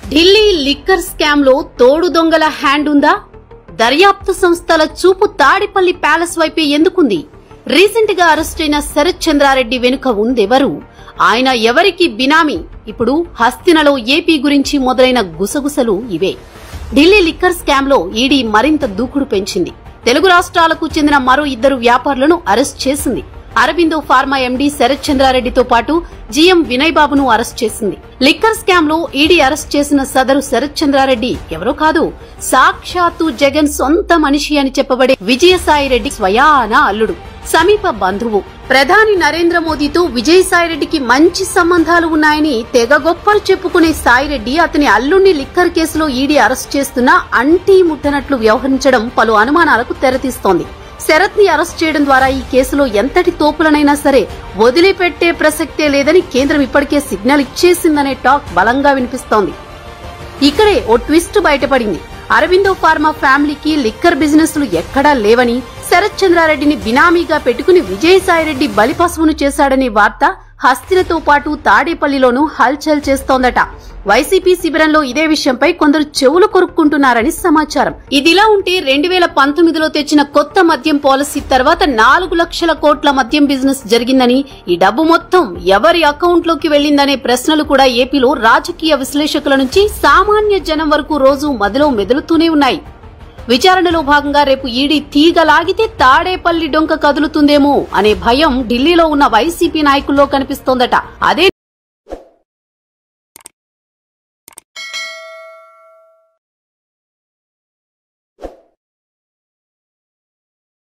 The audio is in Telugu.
ఢిల్లీ లిక్కర్ స్కామ్ లో తోడు దొంగల హ్యాండ్ ఉందా? దర్యాప్తు సంస్థల చూపు తాడిపల్లి ప్యాలెస్ వైపే ఎందుకుంది? రీసెంట్ గా అరెస్ట్ అయిన శరత్ చంద్రారెడ్డి వెనుక ఉందెవరు? ఆయన ఎవరికి బినామీ? ఇప్పుడు హస్తినలో ఏపీ గురించి మొదలైన గుసగుసలు ఇవే. ఢిల్లీ లిక్కర్ స్కామ్ లో ఈడీ మరింత దూకుడు పెంచింది. తెలుగు రాష్ట్రాలకు చెందిన మరో 2 వ్యాపారులను అరెస్ట్ చేసింది. అరబిందో ఫార్మా ఎండీ శరత్ చంద్రారెడ్డితో పాటు జీఎం వినయ్ బాబును అరెస్ట్ చేసింది. లిక్కర్ స్కామ్ లో ఈడీ అరెస్ట్ చేసిన సదరు శరత్ చంద్రారెడ్డి ఎవరో కాదు, సాక్షాత్తు జగన్ సొంత మనిషి అని చెప్పబడే విజయసాయిరెడ్డి స్వయాన అల్లుడు, సమీప బంధువు. ప్రధాని నరేంద్ర మోదీతో విజయసాయిరెడ్డికి మంచి సంబంధాలు ఉన్నాయని తెగ గొప్పలు చెప్పుకునే సాయిరెడ్డి అతని అల్లుణ్ణి లిక్కర్ కేసులో ఈడీ అరెస్ట్ చేస్తున్నా అంటీ ముట్టనట్లు వ్యవహరించడం పలు అనుమానాలకు తెరతీస్తోంది. శరత్ ని అరెస్ట్ చేయడం ద్వారా ఈ కేసులో ఎంతటి తోపులనైనా సరే వదిలిపెట్టే ప్రసక్తే లేదని కేంద్రం ఇప్పటికే సిగ్నల్ ఇచ్చేసిందనే టాక్ బలంగా వినిపిస్తోంది. ఇక్కడే ఓ ట్విస్ట్ బయటపడింది. అరబిందో ఫార్మా ఫ్యామిలీకి లిక్కర్ బిజినెస్లు ఎక్కడా లేవని, శరత్ చంద్రారెడ్డిని బినామీగా పెట్టుకుని విజయసాయిరెడ్డి బలిపశువును చేశాడనే వార్త హస్తినతో పాటు తాడేపల్లిలోనూ హల్చల్ చేస్తోందట. వైసీపీ శిబిరంలో ఇదే విషయంపై కొందరు చెవులు కొరుక్కుంటున్నారని సమాచారం. ఇదిలా ఉంటే 2019లో తెచ్చిన కొత్త మద్యం పాలసీ తర్వాత 4 లక్షల కోట్ల మద్యం బిజినెస్ జరిగిందని, ఈ డబ్బు మొత్తం ఎవరి అకౌంట్లోకి వెళ్లిందనే ప్రశ్నలు కూడా ఏపీలో రాజకీయ విశ్లేషకుల నుంచి సామాన్య జనం వరకు రోజు మదిలో మెదులుతూనే ఉన్నాయి. విచారణలో భాగంగా రేపు ఈడీ తీగలాగితే తాడేపల్లి డొంక కదులుతుందేమో అనే భయం ఢిల్లీలో ఉన్న వైసీపీ నాయకుల్లో కనిపిస్తోందట. అదే